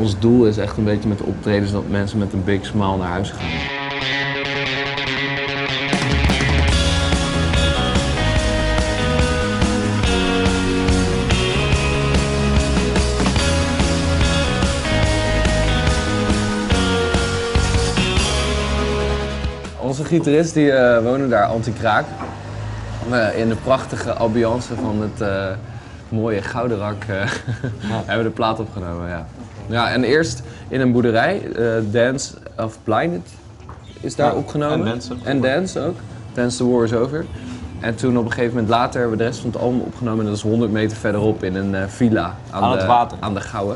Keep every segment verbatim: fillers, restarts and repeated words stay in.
ons doel is echt een beetje met de optredens dat mensen met een big smile naar huis gaan. Onze gitarist die uh, wonen daar anti-kraak. Uh, in de prachtige ambiance van het uh, mooie Goudenrak uh, ja. hebben we de plaat opgenomen. Ja. Ja, en eerst in een boerderij, uh, Dance of Blinded is daar ja, opgenomen. En Dance ook. En Dance ook. Dance the War is Over. En toen op een gegeven moment later hebben we de rest van het album opgenomen. En dat is honderd meter verderop in een uh, villa aan, aan de, het water. aan de Gouwe.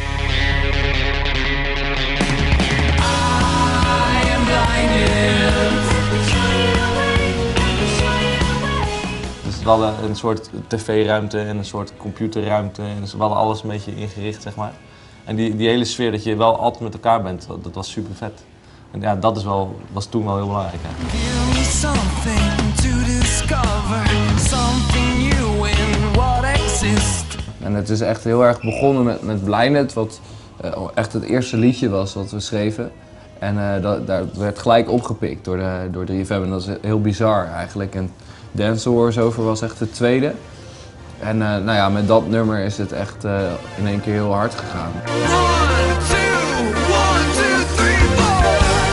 Dus we hadden een soort tv-ruimte en een soort computerruimte en dus we hadden alles een beetje ingericht, zeg maar. En die, die hele sfeer dat je wel altijd met elkaar bent, dat, dat was super vet. En ja, dat is wel, was toen wel heel belangrijk. Hè. En het is echt heel erg begonnen met, met Blinded, wat uh, echt het eerste liedje was wat we schreven. En uh, dat, dat werd gelijk opgepikt door, de, door drie F M en dat is heel bizar eigenlijk. En Dance the War is Over was echt de tweede. En uh, nou ja, met dat nummer is het echt uh, in één keer heel hard gegaan. One, two, one, two, three, four.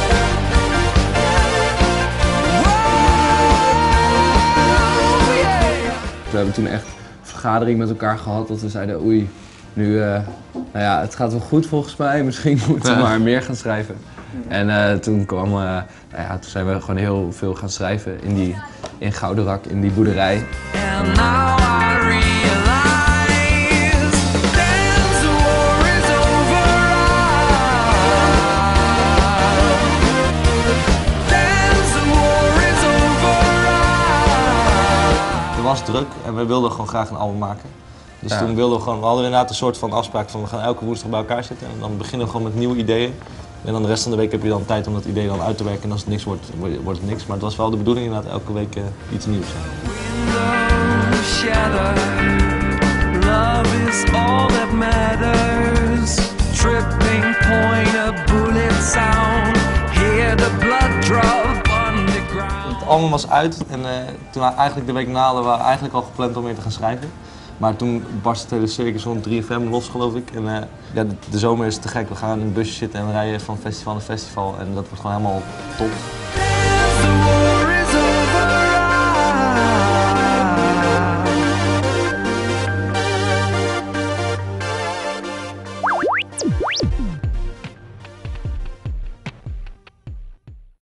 Wow, yeah. We hebben toen echt een vergadering met elkaar gehad dat we zeiden oei, nu, uh, nou ja, het gaat wel goed volgens mij, misschien moeten we maar meer gaan schrijven. En uh, toen, kwam, uh, nou ja, toen zijn we gewoon heel veel gaan schrijven in, die, in Goudenrak, in die boerderij. Het was druk en we wilden gewoon graag een album maken. Dus ja. toen wilden we gewoon, we hadden inderdaad een soort van afspraak van we gaan elke woensdag bij elkaar zitten en dan beginnen we gewoon met nieuwe ideeën. En dan de rest van de week heb je dan tijd om dat idee dan uit te werken en als het niks wordt, wordt het niks. Maar het was wel de bedoeling inderdaad elke week uh, iets nieuws. Het album was uit en uh, toen eigenlijk de week na hadden we eigenlijk al gepland om weer te gaan schrijven. Maar toen barstte het hele circus rond drie F M los, geloof ik. En uh, ja, de, de zomer is te gek. We gaan in een busje zitten en rijden van festival naar festival. En dat wordt gewoon helemaal top.